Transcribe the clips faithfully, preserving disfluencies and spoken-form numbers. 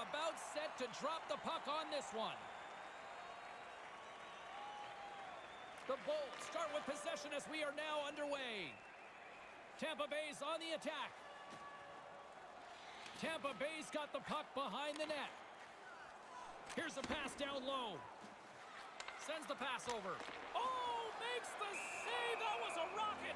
about set to drop the puck on this one. The Bolts start with possession as we are now underway. Tampa Bay's on the attack. Tampa Bay's got the puck behind the net. Here's a pass down low. Sends the pass over. Oh, makes the save. That was a rocket.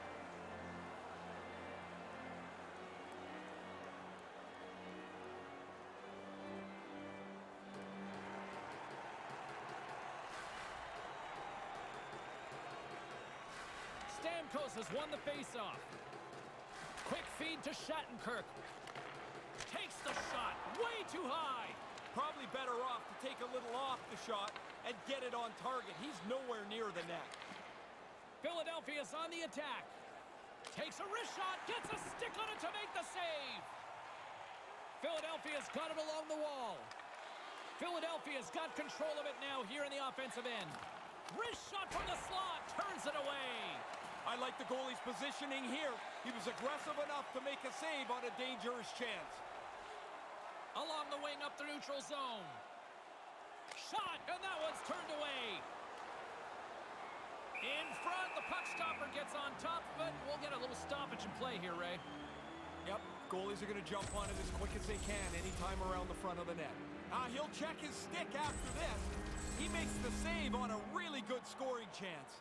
Stamkos has won the faceoff. Quick feed to Shattenkirk. Takes the shot way too high. Probably better off to take a little off the shot and get it on target. He's nowhere near the net. Philadelphia's on the attack. Takes a wrist shot, gets a stick on it to make the save. Philadelphia's got it along the wall. Philadelphia's got control of it now here in the offensive end. Wrist shot from the slot, turns it away. I like the goalie's positioning here. He was aggressive enough to make a save on a dangerous chance. Along the wing up the neutral zone. Shot, and that one's turned away. In front, the puck stopper gets on top, but we'll get a little stoppage in play here, Ray. Yep, goalies are going to jump on it as quick as they can anytime around the front of the net. Uh, he'll check his stick after this. He makes the save on a really good scoring chance.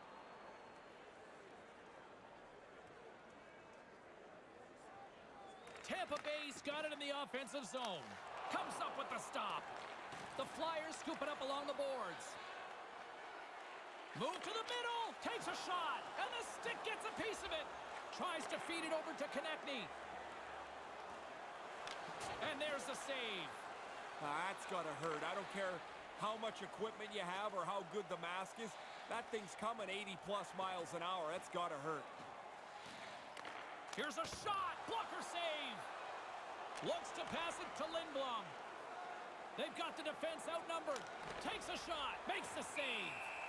Tampa Bay's got it in the offensive zone. Comes up with the stop. The Flyers scoop it up along the boards. Move to the middle. Takes a shot. And the stick gets a piece of it. Tries to feed it over to Konechny. And there's the save. Uh, that's got to hurt. I don't care how much equipment you have or how good the mask is. That thing's coming eighty plus miles an hour. That's got to hurt. Here's a shot. Blocker save. Looks to pass it to Lindblom. They've got the defense outnumbered. Takes a shot. Makes the save.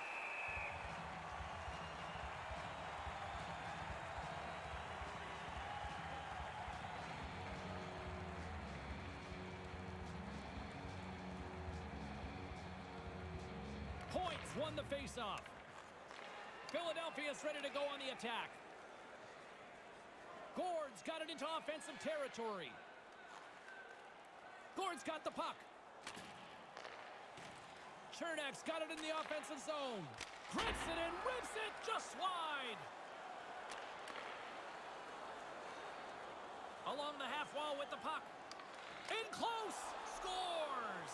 Points won the faceoff. Philadelphia's ready to go on the attack. Gord's got it into offensive territory. Gord's got the puck. Chernak's got it in the offensive zone. Grips it and rips it just wide. Along the half wall with the puck. In close. Scores.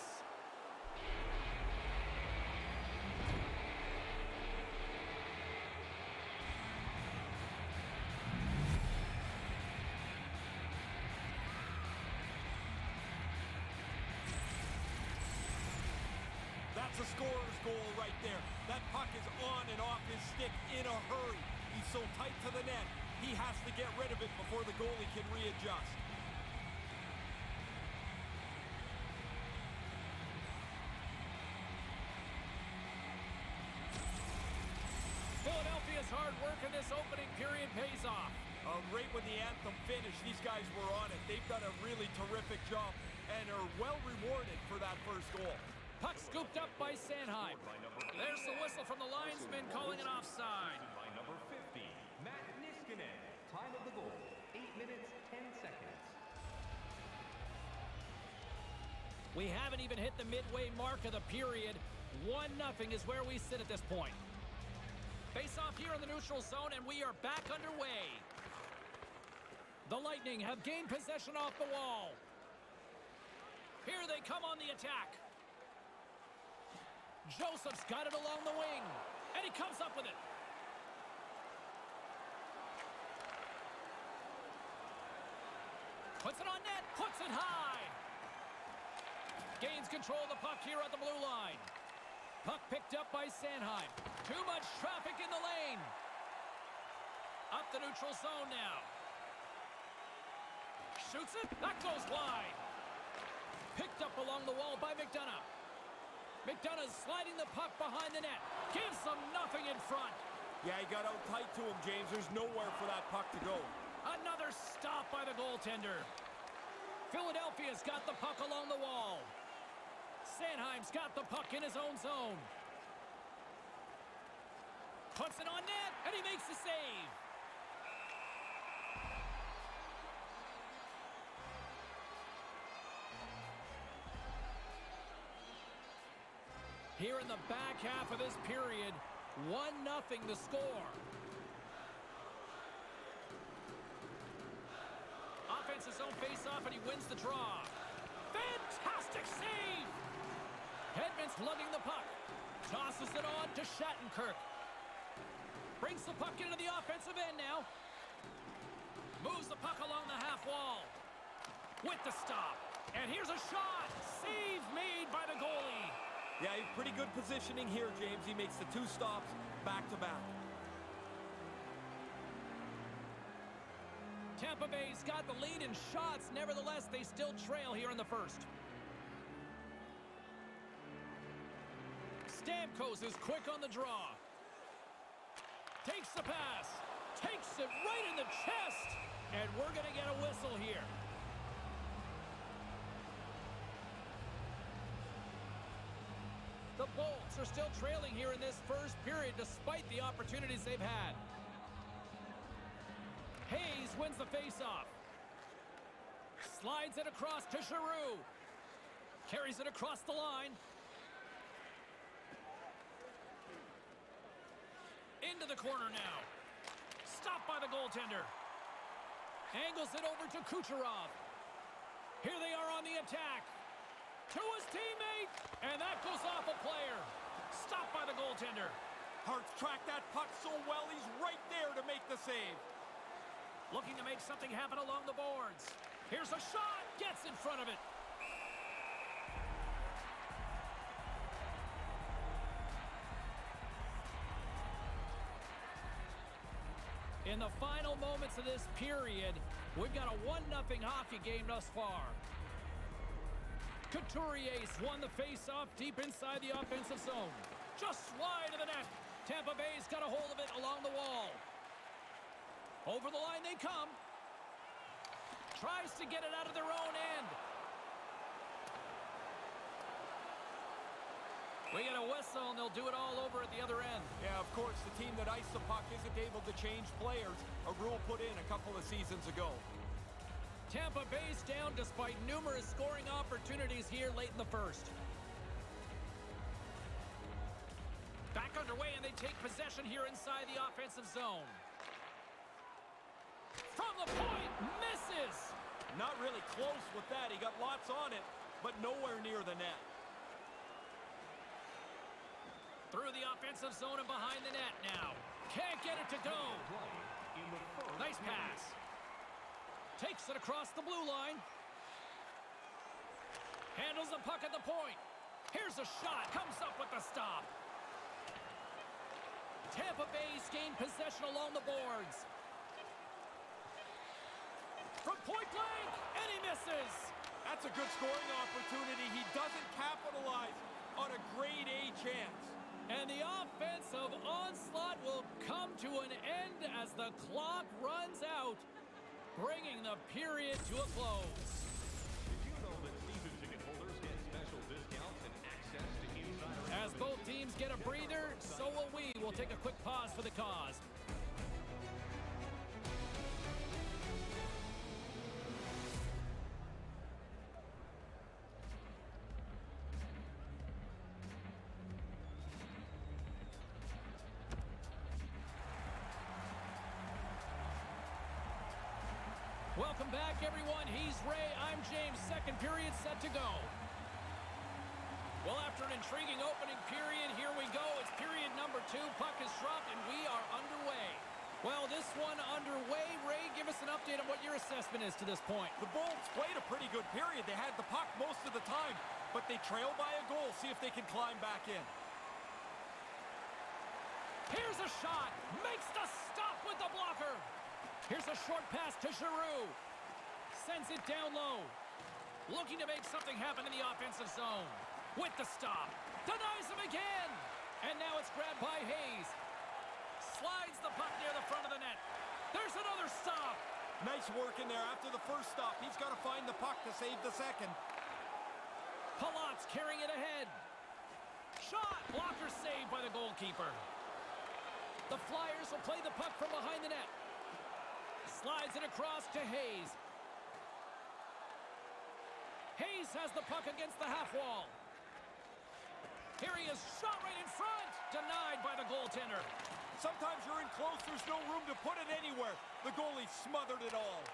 That's a scorer's goal right there. That puck is on and off his stick in a hurry. He's so tight to the net, he has to get rid of it before the goalie can readjust. Philadelphia's hard work in this opening period pays off. Uh, right when the anthem finished, these guys were on it. They've done a really terrific job and are well rewarded for that first goal. Puck scooped up by Sanheim. There's the whistle from the linesman calling an offside. By number fifty, Matt Niskanen. Time of the goal, eight minutes, ten seconds. We haven't even hit the midway mark of the period. one nothing is where we sit at this point. Face off here in the neutral zone, and we are back underway. The Lightning have gained possession off the wall. Here they come on the attack. Joseph's got it along the wing, and he comes up with it. Puts it on net, puts it high. Gains control of the puck here at the blue line. Puck picked up by Sanheim. Too much traffic in the lane. Up the neutral zone now. Shoots it, that goes wide. Picked up along the wall by McDonough. McDonough's sliding the puck behind the net. Gives them nothing in front. Yeah, he got out tight to him, James. There's nowhere for that puck to go. Another stop by the goaltender. Philadelphia's got the puck along the wall. Sanheim's got the puck in his own zone. Puts it on net, and he makes the save. Here in the back half of this period, one nothing the score. Offense's own face-off, and he wins the draw. Fantastic save! Hedman's lugging the puck. Tosses it on to Shattenkirk. Brings the puck into the offensive end now. Moves the puck along the half wall. With the stop. And here's a shot. Save made by the goalie. Yeah, he's pretty good positioning here, James. He makes the two stops back-to-back. Tampa Bay's got the lead in shots. Nevertheless, they still trail here in the first. Stamkos is quick on the draw. Takes the pass. Takes it right in the chest. And we're going to get a whistle here. The Bolts are still trailing here in this first period despite the opportunities they've had. Hayes wins the faceoff. Slides it across to Giroux. Carries it across the line. Into the corner now. Stopped by the goaltender. Angles it over to Kucherov. Here they are on the attack. To his teammate. And that goes off a player. Stopped by the goaltender. Hart's tracked that puck so well, he's right there to make the save. Looking to make something happen along the boards. Here's a shot. Gets in front of it. In the final moments of this period, we've got a one nothing hockey game thus far. Couturier won the face-off deep inside the offensive zone. Just wide of the net. Tampa Bay's got a hold of it along the wall. Over the line they come. Tries to get it out of their own end. We get a whistle, and they'll do it all over at the other end. Yeah, of course, the team that iced the puck isn't able to change players. A rule put in a couple of seasons ago. Tampa Bay's down despite numerous scoring opportunities here late in the first. Back underway, and they take possession here inside the offensive zone. From the point, misses! Not really close with that. He got lots on it, but nowhere near the net. Through the offensive zone and behind the net now. Can't get it to go. Nice pass. Takes it across the blue line. Handles the puck at the point. Here's a shot. Comes up with the stop. Tampa Bay's gained possession along the boards. From point blank, and he misses. That's a good scoring opportunity. He doesn't capitalize on a grade A chance. And the offensive onslaught will come to an end as the clock runs out, bringing the period to a close. Did you know that season ticket holders get special discounts and access to insider... As both teams get a breather, so will we. We'll take a quick pause for the cause. Welcome back, everyone. He's Ray. I'm James. Second period set to go. Well, after an intriguing opening period, here we go. It's period number two. Puck is dropped, and we are underway. Well, this one underway. Ray, give us an update on what your assessment is to this point. The Bolts played a pretty good period. They had the puck most of the time, but they trail by a goal. See if they can climb back in. Here's a shot. Makes the stop with the blocker. Here's a short pass to Giroux. Sends it down low. Looking to make something happen in the offensive zone. With the stop. Denies him again. And now it's grabbed by Hayes. Slides the puck near the front of the net. There's another stop. Nice work in there. After the first stop, he's got to find the puck to save the second. Palat's carrying it ahead. Shot! Blocker saved by the goalkeeper. The Flyers will play the puck from behind the net. Slides it across to Hayes. Hayes has the puck against the half wall. Here he is, shot right in front. Denied by the goaltender. Sometimes you're in close, there's no room to put it anywhere. The goalie smothered it all.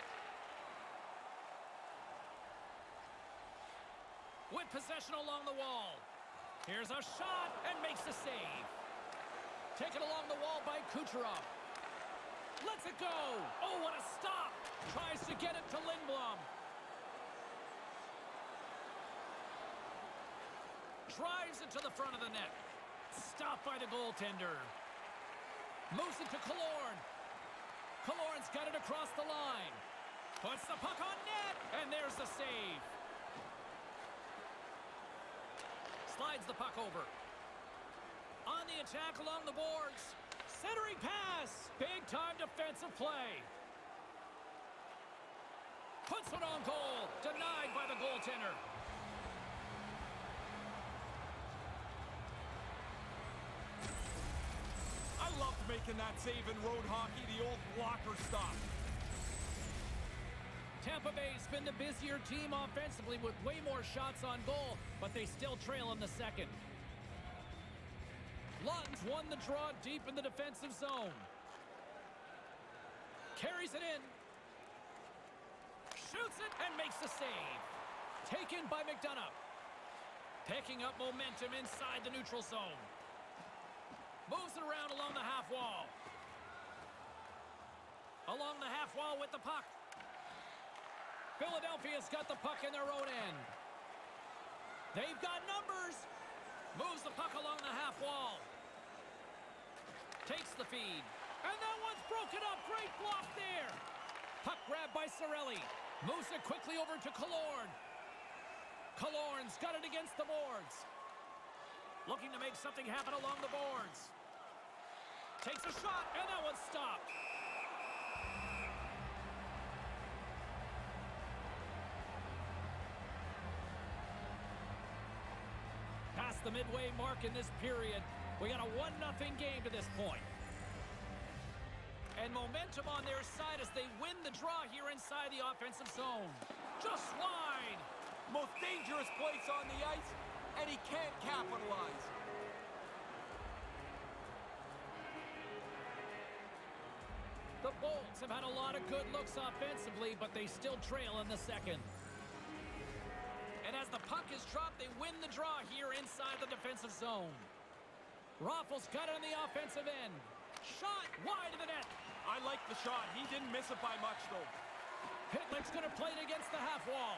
With possession along the wall. Here's a shot and makes the save. Taken along the wall by Kucherov. Lets it go. Oh, what a stop. Tries to get it to Lindblom. Drives it to the front of the net. Stopped by the goaltender. Moves it to Killorn. Killorn's got it across the line. Puts the puck on net, and there's the save. Slides the puck over. On the attack along the boards. Centering pass. Big-time defensive play. Puts it on goal. Denied by the goaltender. I loved making that save in road hockey, the old blocker stop. Tampa Bay's been the busier team offensively with way more shots on goal, but they still trail in the second. Lutton's won the draw deep in the defensive zone. Carries it in. Shoots it and makes the save. Taken by McDonough. Picking up momentum inside the neutral zone. Moves it around along the half wall. Along the half wall with the puck. Philadelphia's got the puck in their own end. They've got numbers. Moves the puck along the half wall. Takes the feed. And that one's broken up. Great block there. Puck grabbed by Cirelli. Moves it quickly over to Killorn. Killorn's got it against the boards. Looking to make something happen along the boards. Takes a shot, and that one's stopped. Past the midway mark in this period. We got a one nothing game to this point. And momentum on their side as they win the draw here inside the offensive zone. Just wide. Most dangerous place on the ice, and he can't capitalize. The Bolts have had a lot of good looks offensively, but they still trail in the second. And as the puck is dropped, they win the draw here inside the defensive zone. Raffles got it on the offensive end. Shot wide of the net. I like the shot. He didn't miss it by much, though. Pitlick's going to play it against the half wall.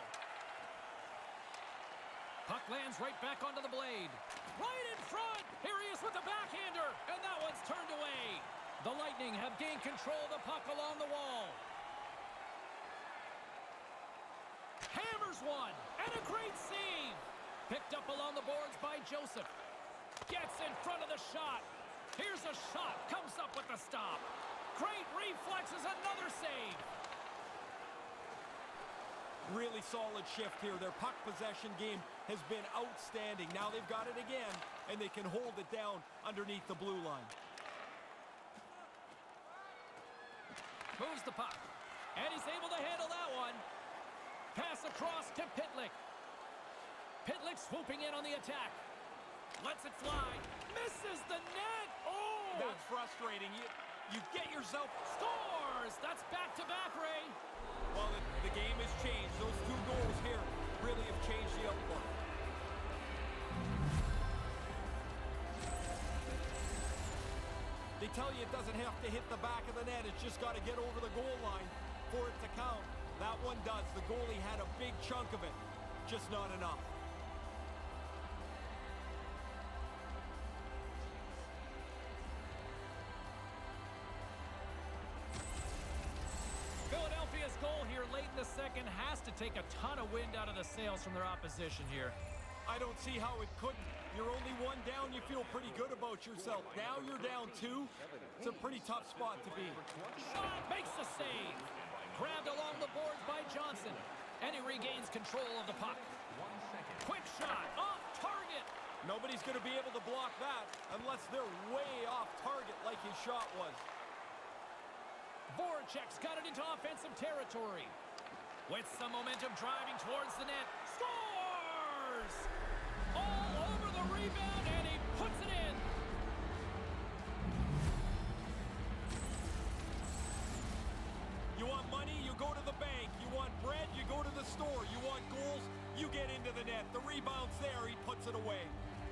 Puck lands right back onto the blade. Right in front. Here he is with the backhander. And that one's turned away. The Lightning have gained control of the puck along the wall. Hammers one. And a great save. Picked up along the boards by Joseph. Gets in front of the shot. Here's a shot. Comes up with the stop. Great reflexes. Another save. Really solid shift here. Their puck possession game has been outstanding. Now they've got it again, and they can hold it down underneath the blue line. Moves the puck. And he's able to handle that one. Pass across to Pitlick. Pitlick swooping in on the attack. Lets it fly. Misses the net. Oh! That's frustrating. You, you get yourself... Scores! That's back-to-back, Ray. Well, the, the game has changed. Those two goals here really have changed the outlook. They tell you it doesn't have to hit the back of the net. It's just got to get over the goal line for it to count. That one does. The goalie had a big chunk of it. Just not enough. Philadelphia's goal here late in the second has to take a ton of wind out of the sails from their opposition here. I don't see how it couldn't. You're only one down, you feel pretty good about yourself. Now you're down two. It's a pretty tough spot to be. Shot makes the save. Grabbed along the boards by Johnson. And he regains control of the puck. Quick shot. Nobody's going to be able to block that unless they're way off target like his shot was. Voracek's got it into offensive territory. With some momentum driving towards the net. Scores! All over the rebound, and he puts it in. You want money, you go to the bank. You want bread, you go to the store. You want goals, you get into the net. The rebound's there, he puts it away.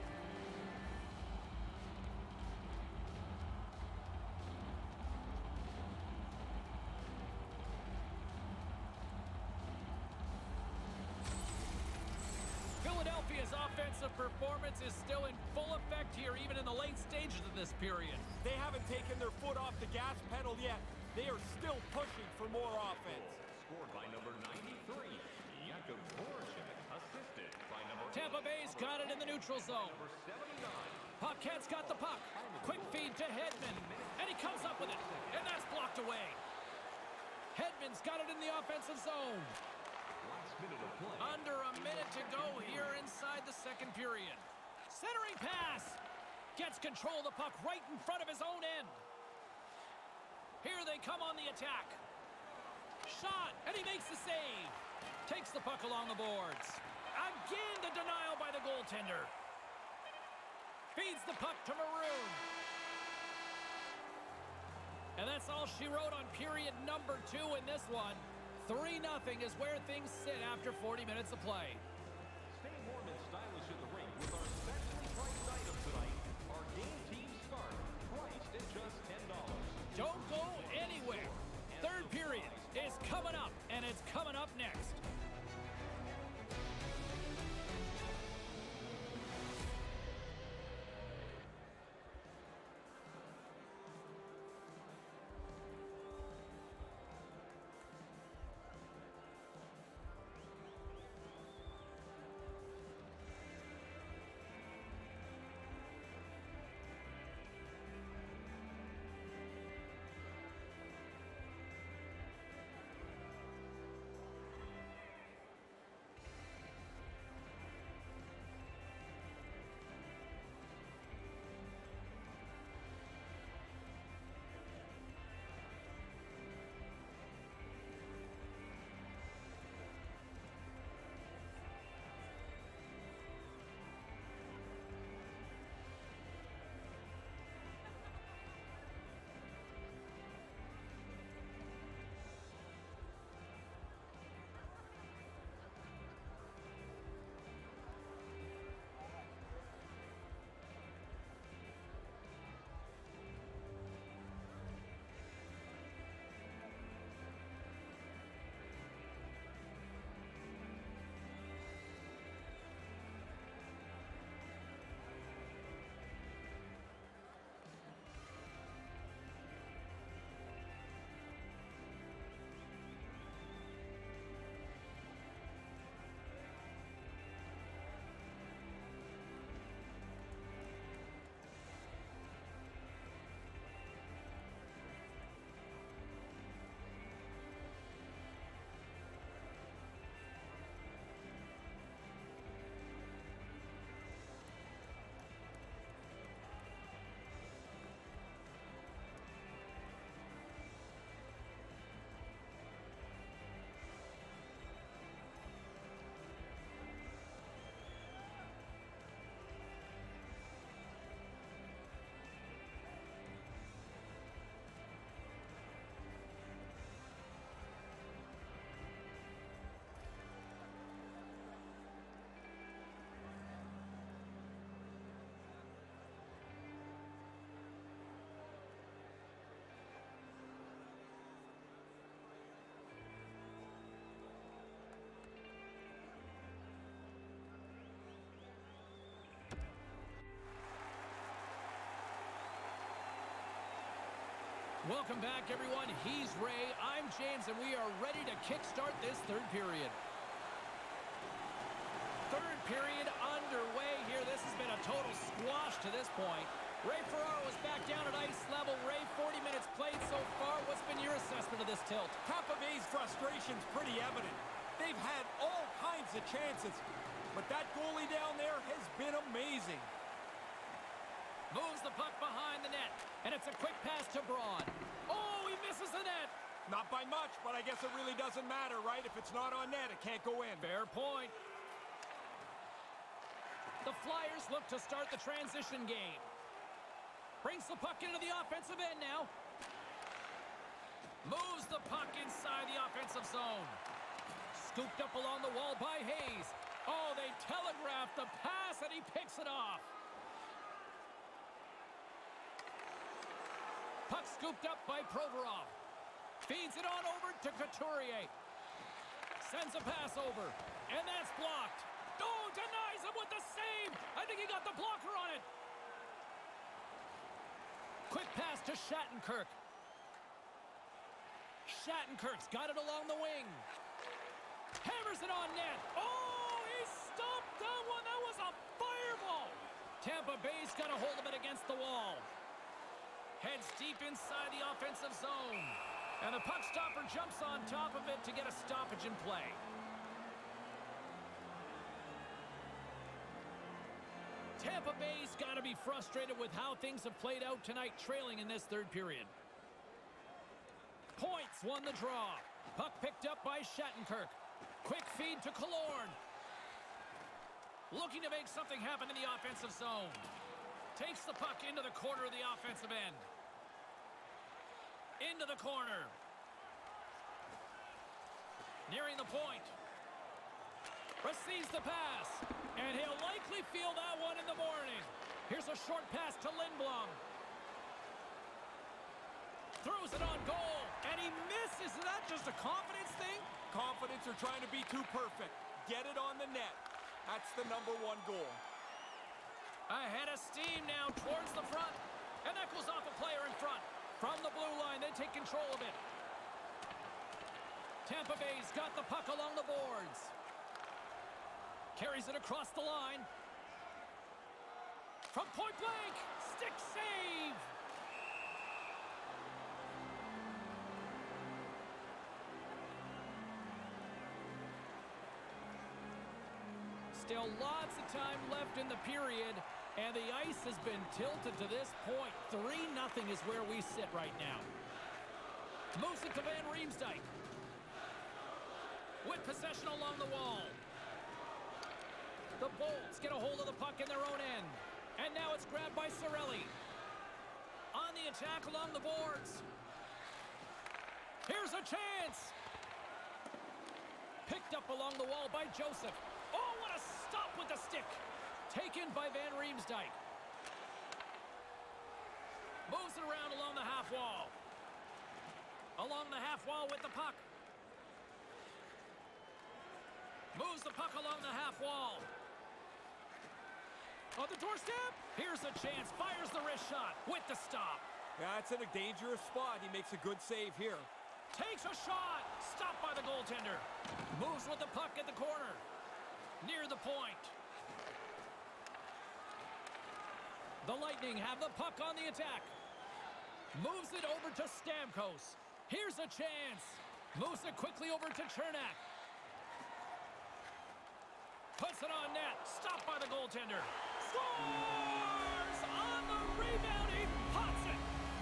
Philadelphia's offensive performance is still in full effect here, even in the late stages of this period. They haven't taken their foot off the gas pedal yet. They are still pushing for more offense. Scored by number ninety-three, Jakub Voracek, assisted by number Tampa Bay's got it in the neutral zone. number seventy-nine. Paquette's got the puck. Quick feed to Hedman, and he comes up with it, and that's blocked away. Hedman's got it in the offensive zone. Last minute of play. Under a minute to go here inside the second period. Centering pass. Gets control of the puck right in front of his own end. Here they come on the attack. Shot, and he makes the save. Takes the puck along the boards. Again, the denial by the goaltender. Feeds the puck to Maroon. And that's all she wrote on period number two in this one. three nothing is where things sit after forty minutes of play. Stay warm and stylish in the ring with our specially priced items tonight. Our game team scarf, priced at just ten dollars. Don't go anywhere. Third period is coming up, and it's coming up next. Welcome back, everyone. He's Ray, I'm James, and we are ready to kickstart this third period. Third period underway here. This has been a total squash to this point. Ray Ferraro is back down at ice level. Ray, forty minutes played so far. What's been your assessment of this tilt? Tampa Bay's frustration's pretty evident. They've had all kinds of chances, but that goalie down there has been amazing. Moves the puck behind the net. And it's a quick pass to Braun. Oh, he misses the net. Not by much, but I guess it really doesn't matter, right? If it's not on net, it can't go in. Fair point. The Flyers look to start the transition game. Brings the puck into the offensive end now. Moves the puck inside the offensive zone. Scooped up along the wall by Hayes. Oh, they telegraphed the pass, and he picks it off. Puck scooped up by Provorov. Feeds it on over to Couturier. Sends a pass over, and that's blocked. Oh, denies him with the save. I think he got the blocker on it. Quick pass to Shattenkirk. Shattenkirk's got it along the wing. Hammers it on net. Oh, he stopped that one. That was a fireball. Tampa Bay's got a hold of it against the wall. Heads deep inside the offensive zone. And the puck stopper jumps on top of it to get a stoppage in play. Tampa Bay's got to be frustrated with how things have played out tonight, trailing in this third period. Points won the draw. Puck picked up by Shattenkirk. Quick feed to Killorn. Looking to make something happen in the offensive zone. Takes the puck into the corner of the offensive end. Into the corner. Nearing the point. Receives the pass. And he'll likely feel that one in the morning. Here's a short pass to Lindblom. Throws it on goal. And he misses. Is that just a confidence thing? Confidence or trying to be too perfect. Get it on the net. That's the number one goal. Ahead of steam now towards the front. And that goes off a player in front. From the blue line, they take control of it. Tampa Bay's got the puck along the boards. Carries it across the line. From point blank, stick save. Still lots of time left in the period. And the ice has been tilted to this point. three nothing is where we sit right now. Moves it to Van Riemsdyk. With possession along the wall. The Bolts get a hold of the puck in their own end. And now it's grabbed by Cirelli. On the attack along the boards. Here's a chance. Picked up along the wall by Joseph. Oh, what a stop with the stick. Taken by Van Riemsdyk. Moves it around along the half wall. Along the half wall with the puck. Moves the puck along the half wall. On the doorstep. Here's a chance. Fires the wrist shot with the stop. Yeah, it's in a dangerous spot. He makes a good save here. Takes a shot. Stopped by the goaltender. Moves with the puck at the corner. Near the point. The Lightning have the puck on the attack. Moves it over to Stamkos. Here's a chance. Moves it quickly over to Chernak. Puts it on net. Stopped by the goaltender. Scores! On the rebound, he pots it.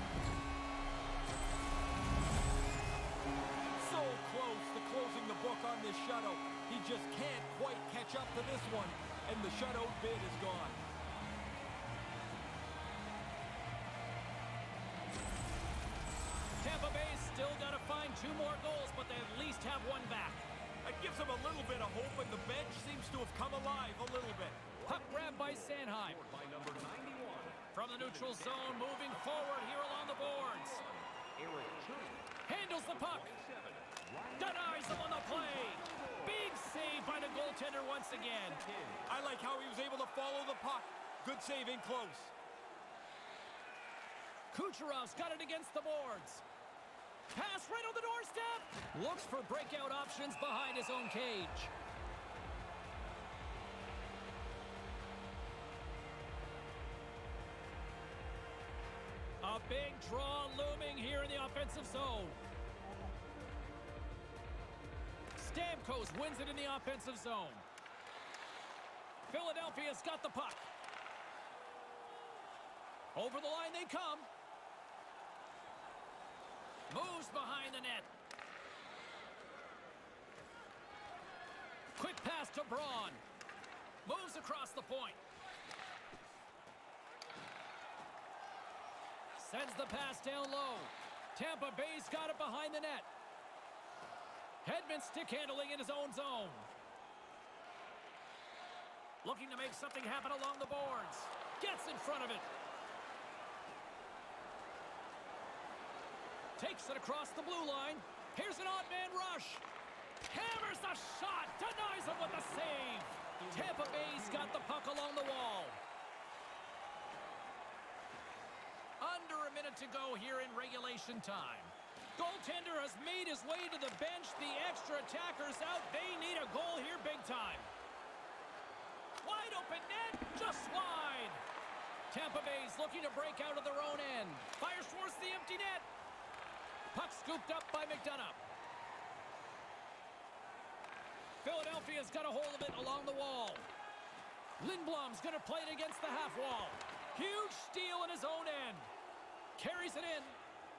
So close to closing the book on this shutout. He just can't quite catch up to this one. And the shutout bid is gone. Tampa Bay's still got to find two more goals, but they at least have one back. That gives them a little bit of hope, and the bench seems to have come alive a little bit. Puck grabbed by Sanheim. By number ninety-one. From the neutral zone, moving forward here along the boards. Eric Church. Handles the puck. Denies him on the play. Big save by the goaltender once again. I like how he was able to follow the puck. Good save in close. Kucherov's got it against the boards. Pass right on the doorstep. Looks for breakout options behind his own cage. A big draw looming here in the offensive zone. Stamkos wins it in the offensive zone. Philadelphia's got the puck. Over the line they come. Moves behind the net. Quick pass to Braun. Moves across the point. Sends the pass down low. Tampa Bay's got it behind the net. Hedman stick handling in his own zone. Looking to make something happen along the boards. Gets in front of it. Takes it across the blue line. Here's an odd man rush. Hammers the shot. Denies him with the save. Tampa Bay's got the puck along the wall. Under a minute to go here in regulation time. Goaltender has made his way to the bench. The extra attackers out. They need a goal here big time. Wide open net. Just wide. Tampa Bay's looking to break out of their own end. Fires towards the empty net. Puck scooped up by McDonough. Philadelphia's got a hold of it along the wall. Lindblom's going to play it against the half wall. Huge steal in his own end. Carries it in.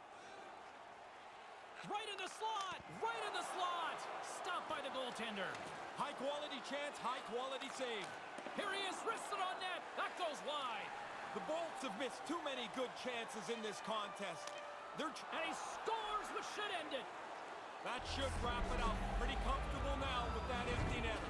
Right in the slot. Right in the slot. Stopped by the goaltender. High quality chance, high quality save. Here he is, wristed on net. That goes wide. The Bolts have missed too many good chances in this contest. They're and he scores, which should end it. That should wrap it up. Pretty comfortable now with that empty netter.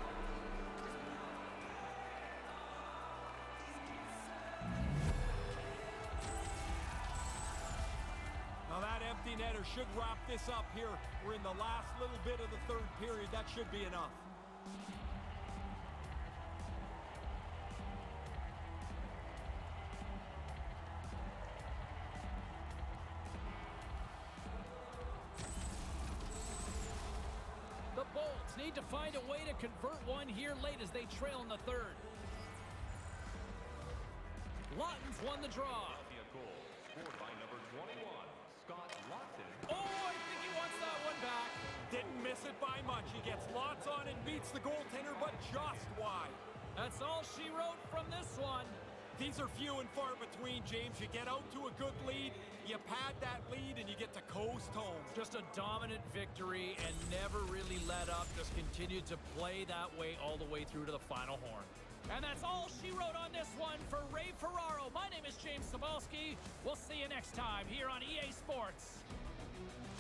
Now that empty netter should wrap this up here. We're in the last little bit of the third period. That should be enough. The Bolts need to find a way to convert one here late as they trail in the third. Lawton's won the draw. Philadelphia goal scored by number twenty-one, Scott Laughton. Oh, I think he wants that one back. Didn't miss it by much. He gets lots on it, beats the goaltender, but just wide. That's all she wrote from this one. These are few and far between, James. You get out to a good lead, you pad that lead, and you get to coast home. Just a dominant victory and never really let up. Just continued to play that way all the way through to the final horn. And that's all she wrote on this one for Ray Ferraro. My name is James Cybulski. We'll see you next time here on E A Sports.